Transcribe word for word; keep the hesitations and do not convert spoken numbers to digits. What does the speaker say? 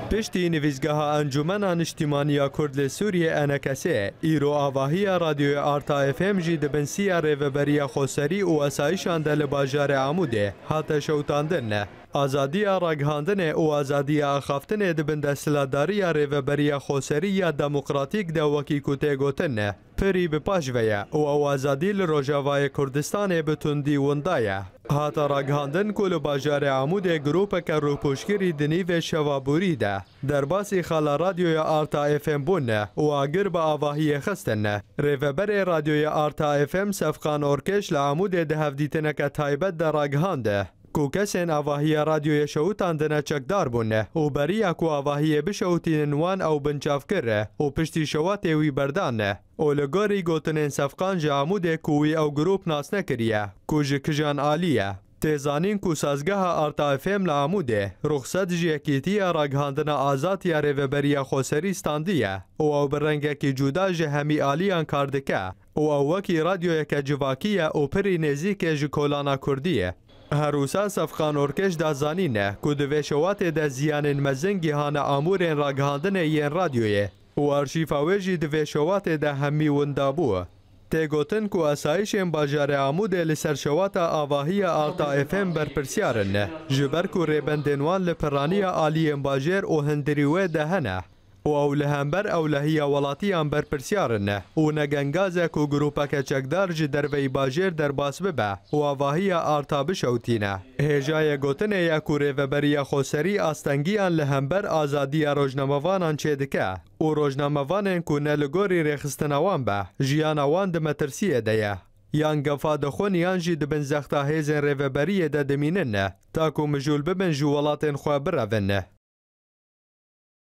پشتی نویزگاه انجمن اجتماعی کرد سوریه انکسه ایرو آواهی رادیو آرتا اف ام جی دبنسی ریوبری خوسری و اسایشان دل باجار عموده هات شوتاندن آزادی راگهاندن و آزادی آخافتن دبن دستلاداری ریوبری خوسری یا دموکراتیک دوکی کته گوتن پری بپاش ویا و آزادی لروجاوای کردستان بتندی وندایه هات راگهاندن کل باجار عموده گروپ که روپوشگیری دنیو شوابوری ده در باسی خالا رادیوی آرتا اف ام بونه و آگر با آواهی خستن ریوبر رادیوی آرتا اف ام سفقان ارکش لعموده ده هفدیتنک تایبت در راگهانده کو کسین آواهی رادیوی شوتان دنه چکدار بونه و بریا کو آواهی بشوتین وان او بنچاف کره و پشتی شواتی وی بردانه و لگاری گوتنین سفقان جاموده کوی او گروپ ناس نکریه کو جکجان آلیه تیزانین کو سازگاه آرتا اف ام لعموده رخصت جیکیتی راگهاندن آزاد یا ریوبری خوسری ستاندیه و او برنگه کی جدا جهمی آلیان کاردکه و او وکی رادیو یک جواکیه و پری نزیک جکولانا کردیه هروسا سفخان ارکش دا زانینه که دوشوات دا زیان مزنگی هان آمورین راگهاندن این رادیویه و ارشیفاویجی دوشوات دا همی وندابوه تیگوتن که اسایشین باجار عموده لسرشوات آواهی آرتا اف ام برپرسیارن جبر که ریبندنوان لپرانی آلیم باجر و هندریوه دهنه و اولهمبر اولهی ولاتیان برپرسیارن و نگنگازه که گروپک چکدار جی دروی باجر در باس ببه و آواهی آرتا بشوتینه هجای گوتنه یا که ریوبری خوسری آستنگیان لهمبر آزادی روجناموانان چه دکه و روجناموانن که نلگوری رخستنوان به جیانوان دمترسیه ده یان گفا دخون یان جی دبن زختا هیزن ریوبری ده دمینن تا که مجول ببن جوالاتن خواه برونن